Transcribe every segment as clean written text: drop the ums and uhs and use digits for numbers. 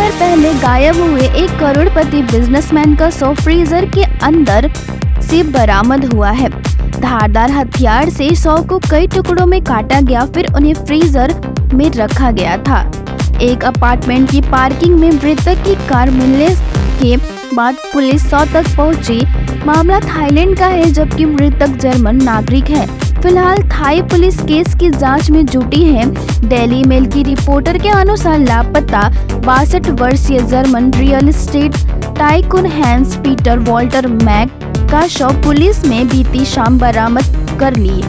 साल पहले गायब हुए एक करोड़पति बिजनेसमैन का शव फ्रीजर के अंदर से बरामद हुआ है। धारदार हथियार से शव को कई टुकड़ों में काटा गया, फिर उन्हें फ्रीजर में रखा गया था। एक अपार्टमेंट की पार्किंग में मृतक की कार मिलने के बाद पुलिस शव तक पहुंची। मामला थाईलैंड का है, जबकि मृतक जर्मन नागरिक है। फिलहाल थाई पुलिस केस की जांच में जुटी है। डेली मेल की रिपोर्टर के अनुसार लापता 62 वर्षीय German real estate tycoon Hans Peter Walter Mack का शव पुलिस ने बीती शाम बरामद कर ली।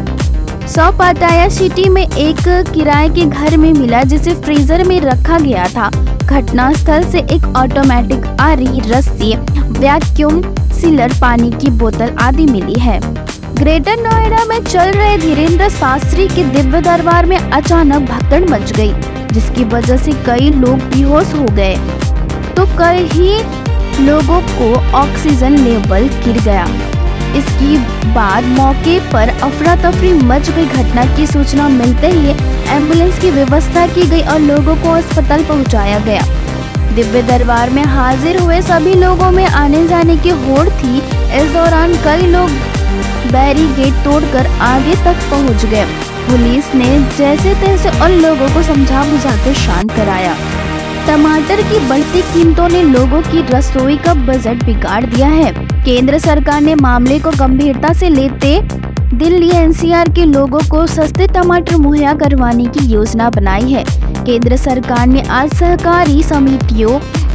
शव पाटाया सिटी में एक किराए के घर में मिला, जिसे फ्रीजर में रखा गया था। घटना स्थल से एक ऑटोमेटिक आरी, रस्सी, वैक्यूम सीलर, पानी की बोतल आदि मिली है। ग्रेटर नोएडा में चल रहे धीरेन्द्र शास्त्री के दिव्य दरबार में अचानक भगदड़ मच गई, जिसकी वजह से कई लोग बेहोश हो गए तो कई लोगों को ऑक्सीजन लेवल गिर गया। इसके बाद मौके पर अफरा तफरी मच गई। घटना की सूचना मिलते ही एम्बुलेंस की व्यवस्था की गई और लोगों को अस्पताल पहुंचाया गया। दिव्य दरबार में हाजिर हुए सभी लोगों में आने जाने की होड़ थी। इस दौरान कई लोग बैरिकेड तोड़कर आगे तक पहुंच गए। पुलिस ने जैसे तैसे उन लोगों को समझा बुझाकर शांत कराया। टमाटर की बढ़ती कीमतों ने लोगों की रसोई का बजट बिगाड़ दिया है। केंद्र सरकार ने मामले को गंभीरता से लेते दिल्ली एनसीआर के लोगों को सस्ते टमाटर मुहैया करवाने की योजना बनाई है। केंद्र सरकार ने आज सहकारी समितियों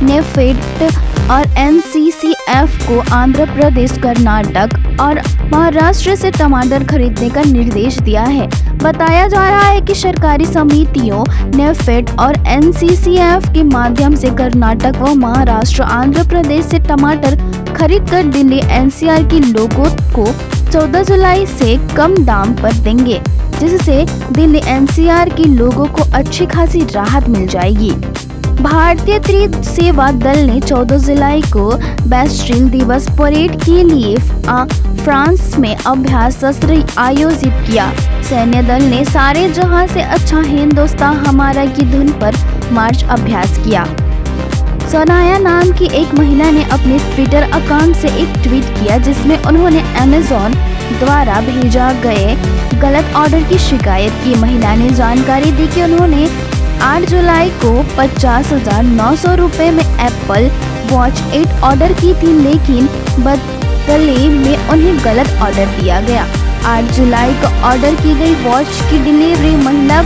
नेफेड और एनसीसीएफ को आंध्र प्रदेश, कर्नाटक और महाराष्ट्र से टमाटर खरीदने का निर्देश दिया है। बताया जा रहा है कि सरकारी समितियों नेफेड और एनसीसीएफ के माध्यम से कर्नाटक व महाराष्ट्र, आंध्र प्रदेश से टमाटर खरीदकर दिल्ली एनसीआर के लोगों को 14 जुलाई से कम दाम पर देंगे, जिससे दिल्ली एनसीआर के लोगों को अच्छी खासी राहत मिल जाएगी। भारतीय त्रिसेना सेवा दल ने 14 जुलाई को बैस्टिल दिवस परेड के लिए फ्रांस में अभ्यास सत्र आयोजित किया। सैन्य दल ने सारे जहां से अच्छा हिंदुस्तान हमारा की धुन पर मार्च अभ्यास किया। सनाया नाम की एक महिला ने अपने ट्विटर अकाउंट से एक ट्वीट किया, जिसमें उन्होंने अमेज़न द्वारा भेजा गए गलत ऑर्डर की शिकायत की। महिला ने जानकारी दी कि उन्होंने 8 जुलाई को 50,900 रुपये में एप्पल वॉच 8 ऑर्डर की थी, लेकिन बदले में उन्हें गलत ऑर्डर दिया गया। 8 जुलाई को ऑर्डर की गई वॉच की डिलीवरी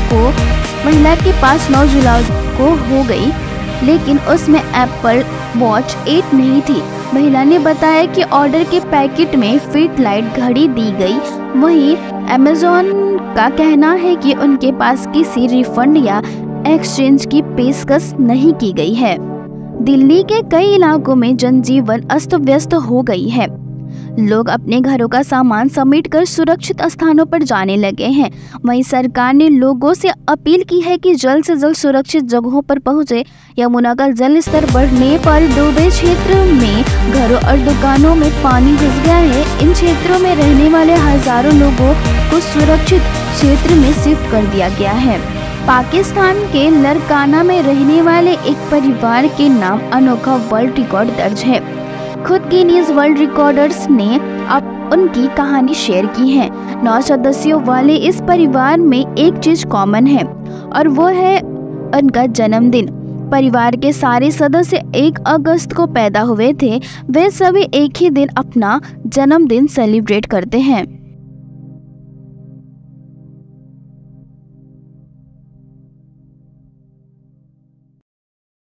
महिला के पास 9 जुलाई को हो गई, लेकिन उसमें एप्पल वॉच 8 नहीं थी। महिला ने बताया कि ऑर्डर के पैकेट में फिट लाइट घड़ी दी गई। वहीं अमेज़न का कहना है कि उनके पास किसी रिफंड या एक्सचेंज की पेशकश नहीं की गई है। दिल्ली के कई इलाकों में जनजीवन अस्त व्यस्त हो गई है। लोग अपने घरों का सामान समेटकर सुरक्षित स्थानों पर जाने लगे हैं। वहीं सरकार ने लोगों से अपील की है कि जल्द से जल्द सुरक्षित जगहों पर पहुंचे। यमुना का जल स्तर बढ़ने पर डूबे क्षेत्र में घरों और दुकानों में पानी घुस गया है। इन क्षेत्रों में रहने वाले हजारों लोगों को सुरक्षित क्षेत्र में शिफ्ट कर दिया गया है। पाकिस्तान के लरकाना में रहने वाले एक परिवार के नाम अनोखा वर्ल्ड रिकॉर्ड दर्ज है। खुद गिनीज वर्ल्ड रिकॉर्डर्स ने अब उनकी कहानी शेयर की है। 9 सदस्यों वाले इस परिवार में एक चीज कॉमन है और वो है उनका जन्मदिन। परिवार के सारे सदस्य 1 अगस्त को पैदा हुए थे। वे सभी एक ही दिन अपना जन्मदिन सेलिब्रेट करते हैं।